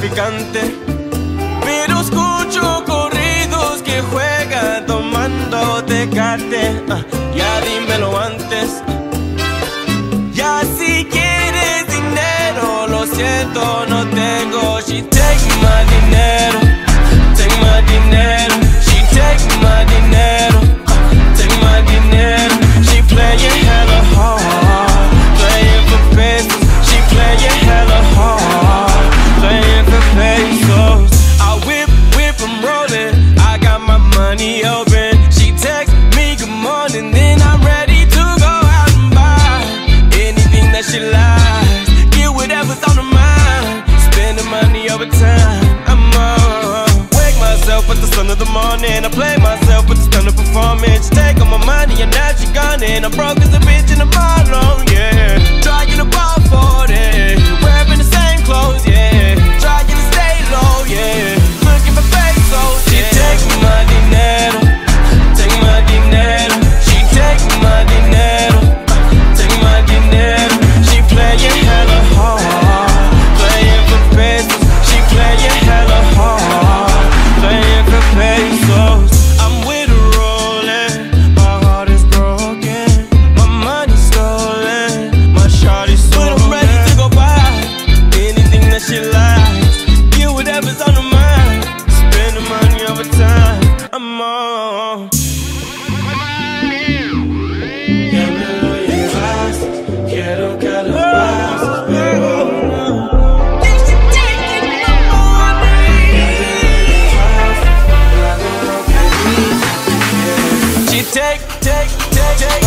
traficante, pero escucho corridos que juega tomando tecate. Ya dímelo antes. Ya si quieres dinero, lo siento, no tengo. She take my dinero, take my dinero. She take my dinero, take my dinero. She playing hella hard, playing for pesos. She playing hella hard, playing for pesos. I whip, I'm rolling. I got my money open. She text me good morning, then I'm ready to go out and buy anything that she likes. Get whatever's on her mind. Spend the money over time. I'm on. Wake myself with the sun of the morning. I play myself with the stunning performance. Take all my money and now she gone. And I'm broke as a bitch in the bottom, yeah. Trying to ball for it. Wearing the same clothes, yeah. Trying to stay low, yeah. Looking for pesos, yeah. She take my dinero, take my dinero. She take my dinero, take my dinero. She playing hella hard, playing for pesos. She playing hella hard, playing for pesos. I'm with her rolling, my heart is broken, my money's stolen, my shawty's stolen. But I'm ready to go buy anything that she likes. Get whatever's on her mind. Spend the money over time. I'm on. Ya me lo llevaste, quiero que lo pases, pero no. She take